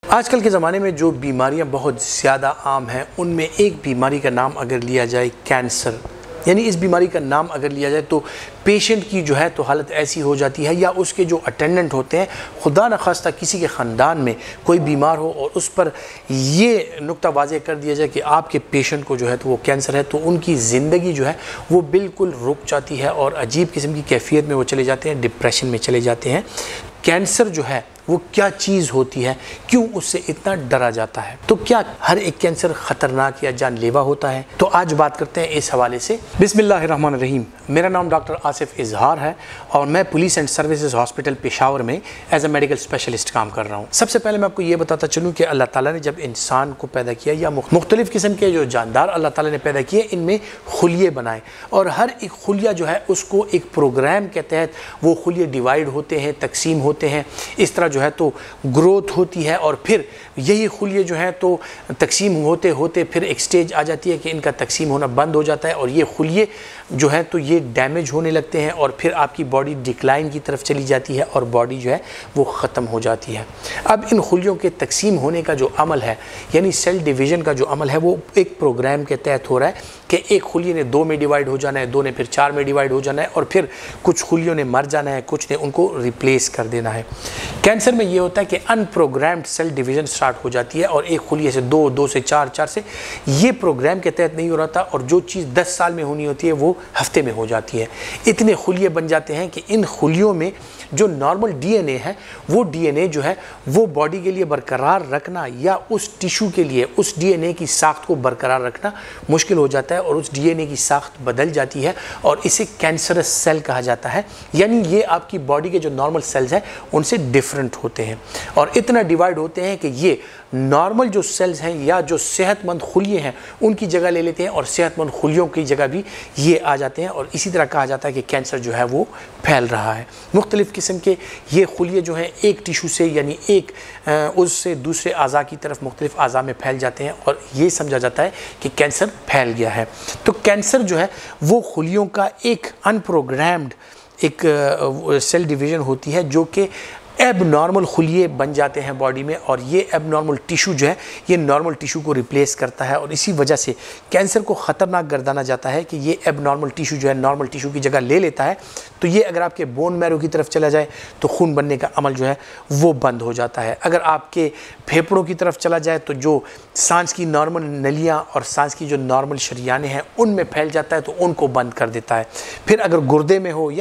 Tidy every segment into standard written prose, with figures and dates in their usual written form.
آج کل کے زمانے میں جو بیماریاں بہت زیادہ عام ہیں ان میں ایک بیماری کا نام اگر لیا جائے کینسر، یعنی اس بیماری کا نام اگر لیا جائے تو پیشنٹ کی جو ہے تو حالت ایسی ہو جاتی ہے، یا اس کے جو اٹینڈنٹ ہوتے ہیں، خدا نخواستہ کسی کے خاندان میں کوئی بیمار ہو اور اس پر یہ نقطہ واضح کر دیا جائے کہ آپ کے پیشنٹ کو جو ہے تو وہ کینسر ہے، تو ان کی زندگی جو ہے وہ بالکل رک جاتی ہے اور عجیب قسم کی کیفیت میں وہ چلے جاتے ہیں، ڈپریشن میں چلے جاتے ہیں۔ کینسر جو ہے وہ کیا چیز ہوتی ہے، کیوں اس سے اتنا ڈرا جاتا ہے، تو کیا ہر ایک کینسر خطرناک یا جان لیوا ہوتا ہے؟ تو آج بات کرتے ہیں اس حوالے سے۔ بسم اللہ الرحمن الرحیم۔ میرا نام ڈاکٹر آصف اظہار ہے اور میں police and services hospital Peshawar میں ایز اے میڈیکل اسپیشلسٹ کام کر رہا ہوں۔ سب سے پہلے میں آپ کو یہ بتاتا چلوں کہ اللہ تعالیٰ نے جب انسان کو پیدا کیا یا مختلف قسم کے جو جاندار اللہ تعالیٰ نے پیدا کیے، ان میں خلیے بنائے، اور ہر ایک خلیہ جو ہے اس کو ایک پروگرام کے تحت وہ خلیے ڈیوائیڈ ہوتے ہیں، تقسیم ہوتے ہیں، اس طرح جو ہے تو گروتھ ہوتی ہے، اور پھر یہی خلیے جو ہیں تو تقسیم ہوتے ہوتے پھر ایک سٹیج آ جاتی ہے کہ ان کا تقسیم ہونا بند ہو جاتا ہے، اور یہ خلیے جو ہیں تو یہ ڈیمیج ہونے لگتے ہیں، اور پھر آپ کی باڈی ڈکلائن کی طرف چلی جاتی ہے اور باڈی جو ہے وہ ختم ہو جاتی ہے۔ اب ان خلیوں کے تقسیم ہونے کا جو عمل ہے، یعنی سیل ڈویژن کا جو عمل ہے، وہ ایک پروگرام کے تحت ہو رہا ہے کہ ایک خلیے نے 2 میں ڈیوائیڈ ہو جانا ہے، 2 نے پھر 4 میں ڈیوائیڈ ہو جانا ہے، اور پھر کچھ خلیوں نے مر جانا ہے، کچھ نے ان کو ریپلیس کر دینا ہے۔ کینسر میں یہ ہوتا ہے کہ unprogrammed cell division start ہو جاتی ہے، اور ایک خلیے سے 2، 2 سے 4، 4 سے یہ پروگرام کے تحت نہیں ہو رہا تھا، اور جو چیز 10 سال میں ہونی ہوتی ہے وہ ہفتے میں ہو جاتی ہے۔ اتنے خلیے بن جاتے ہیں کہ ان خلیوں میں جو نارمل ڈی این اے ہے، وہ ڈی این اے جو ہے وہ باڈی کے لیے برقرار رکھنا یا اس ٹیشو کے لیے اس ڈی این اے کی ساخت کو برقرار رکھنا مشکل ہو جاتا ہے، اور اس ڈی این اے کی ساخت بدل جاتی ہے، اور اسے کینسرس سیل کہا جاتا ہے، یعنی یہ آپ کی باڈی کے جو نارمل سیلز ہیں ان سے ڈیفرنٹ ہوتے ہیں، اور اتنا ڈیوائیڈ ہوتے ہیں کہ یہ نارمل جو سیلز ہیں یا جو صحت مند خلیے ہیں ان کی جگہ لے لیتے ہیں، اور صحت مند خلیوں کی جگہ بھی یہ آ جاتے ہیں، اور اسی طرح کہا جاتا ہے کہ کینسر جو ہے وہ پھیل رہا ہے۔ مختلف قسم کے یہ خلیے جو ہیں ایک ٹیشو سے، یعنی ایک اس سے دوسرے اعضاء کی طرف مختلف اعضاء میں پھیل جاتے ہیں، اور یہ سمجھا جاتا ہے کہ کینسر پھیل گیا ہے۔ تو کینسر جو ہے وہ خلیوں کا ایک ان پروگرامڈ ایک سیل ڈویژن ہوتی ہے جو کہ ایب نارمل خلیے بن جاتے ہیں باڈی میں، اور یہ ایب نارمل ٹیشو جو ہے یہ نارمل ٹیشو کو ریپلیس کرتا ہے، اور اسی وجہ سے کینسر کو خطرناک گردانا جاتا ہے کہ یہ ایب نارمل ٹیشو جو ہے نارمل ٹیشو کی جگہ لے لیتا ہے، تو یہ اگر آپ کے بون میرو کی طرف چلا جائے تو خون بننے کا عمل جو ہے وہ بند ہو جاتا ہے۔ اگر آپ کے پھیپھڑوں کی طرف چلا جائے تو جو سانس کی نارمل نلیاں اور سانس کی جو نارمل شریانیں ہیں ان میں پھیل جاتا ہے تو ان کو بند کر دیتا ہے۔ پھر اگر گردے میں ہو یا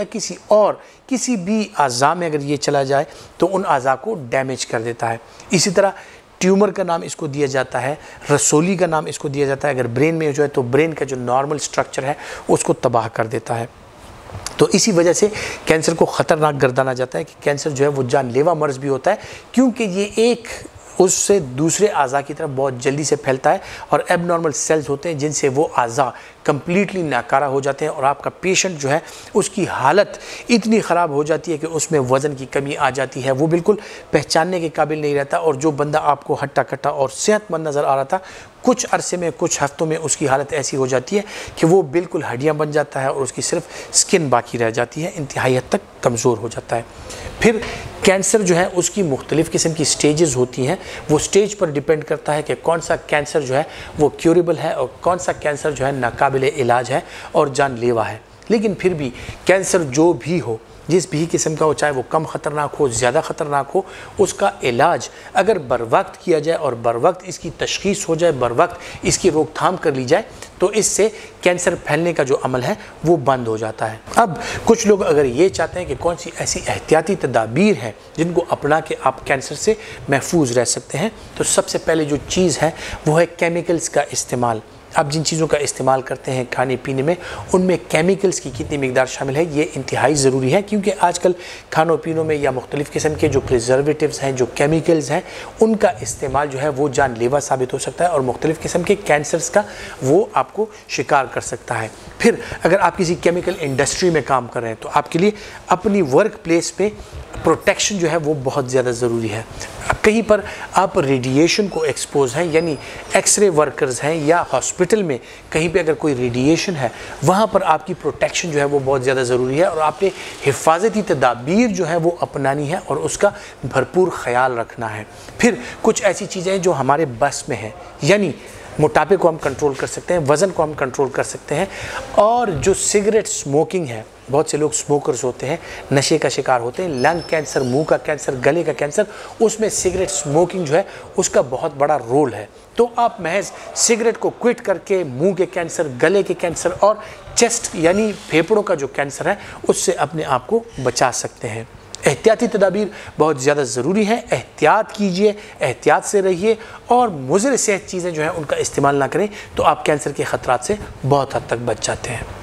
کسی بھی اعضاء میں اگر یہ چلا جائے تو ان اعضاء کو ڈیمیج کر دیتا ہے۔ اسی طرح ٹیومر کا نام اس کو دیا جاتا ہے، رسولی کا نام اس کو دیا جاتا ہے۔ اگر برین میں جو ہے تو برین کا جو نارمل سٹرکچر ہے اس کو تباہ کر دیتا ہے۔ تو اسی وجہ سے کینسر کو خطرناک گردانا جاتا ہے کہ کینسر جو ہے وہ جان لیوا مرض بھی ہوتا ہے، کیونکہ یہ ایک اس سے دوسرے اعضاء کی طرف بہت جلدی سے پھیلتا ہے، اور ایب نارمل سیلز ہوتے ہیں جن سے وہ اعضاء کمپلیٹلی ناکارہ ہو جاتے ہیں، اور آپ کا پیشنٹ جو ہے اس کی حالت اتنی خراب ہو جاتی ہے کہ اس میں وزن کی کمی آ جاتی ہے، وہ بالکل پہچاننے کے قابل نہیں رہتا، اور جو بندہ آپ کو ہٹا کٹا اور صحت مند نظر آ رہا تھا کچھ عرصے میں، کچھ ہفتوں میں اس کی حالت ایسی ہو جاتی ہے کہ وہ بالکل ہڈیاں بن جاتا ہے، اور اس کی صرف سکن باقی رہ جاتی ہے، انتہائی حد تک کمزور ہو جاتا ہے۔ پھر کینسر جو ہے اس کی مختلف قسم کی سٹیجز ہوتی ہیں، وہ سٹیج پر ڈیپینڈ کرتا ہے کہ کون سا کینسر جو ہے وہ کیوریبل ہے اور کون سا کینسر جو ہے ناقابل علاج ہے اور جان لیوا ہے۔ لیکن پھر بھی کینسر جو بھی ہو، جس بھی قسم کا ہو، چاہے وہ کم خطرناک ہو، زیادہ خطرناک ہو، اس کا علاج اگر بر وقت کیا جائے اور بر وقت اس کی تشخیص ہو جائے، بر وقت اس کی روک تھام کر لی جائے تو اس سے کینسر پھیلنے کا جو عمل ہے وہ بند ہو جاتا ہے۔ اب کچھ لوگ اگر یہ چاہتے ہیں کہ کون سی ایسی احتیاطی تدابیر ہیں جن کو اپنا کے آپ کینسر سے محفوظ رہ سکتے ہیں، تو سب سے پہلے جو چیز ہے وہ ہے کیمیکلز کا استعمال۔ آپ جن چیزوں کا استعمال کرتے ہیں کھانے پینے میں، ان میں کیمیکلز کی کتنی مقدار شامل ہے یہ انتہائی ضروری ہے، کیونکہ آج کل کھانوں پینوں میں یا مختلف قسم کے جو پریزرویٹیوز ہیں، جو کیمیکلز ہیں، ان کا استعمال جو ہے وہ جان لیوا ثابت ہو سکتا ہے، اور مختلف قسم کے کینسرز کا وہ آپ کو شکار کر سکتا ہے۔ پھر اگر آپ کسی کیمیکل انڈسٹری میں کام کر رہے ہیں تو آپ کے لیے اپنی ورک پلیس پہ प्रोटेक्शन जो है वो बहुत ज़्यादा ज़रूरी है। कहीं पर आप रेडिएशन को एक्सपोज हैं, यानी एक्सरे वर्कर्स हैं या हॉस्पिटल में कहीं पे अगर कोई रेडिएशन है, वहाँ पर आपकी प्रोटेक्शन जो है वो बहुत ज़्यादा ज़रूरी है और आपने हिफाजती तदाबीर जो है वो अपनानी है और उसका भरपूर ख्याल रखना है। फिर कुछ ऐसी चीज़ें हैं जो हमारे बस में हैं, यानी मोटापे को हम कंट्रोल कर सकते हैं, वज़न को हम कंट्रोल कर सकते हैं, और जो सिगरेट स्मोकिंग है, बहुत से लोग स्मोकर्स होते हैं, नशे का शिकार होते हैं, लंग कैंसर, मुंह का कैंसर, गले का कैंसर, उसमें सिगरेट स्मोकिंग जो है उसका बहुत बड़ा रोल है। तो आप महज सिगरेट को क्विट करके मुंह के कैंसर, गले के कैंसर और चेस्ट यानी फेफड़ों का जो कैंसर है उससे अपने आप को बचा सकते हैं। एहतियाती तदाबीर बहुत ज़्यादा ज़रूरी है। एहतियात कीजिए, एहतियात से रहिए और मुज़र सेहत चीज़ें जो हैं उनका इस्तेमाल ना करें, तो आप कैंसर के ख़तरात से बहुत हद तक बच जाते हैं।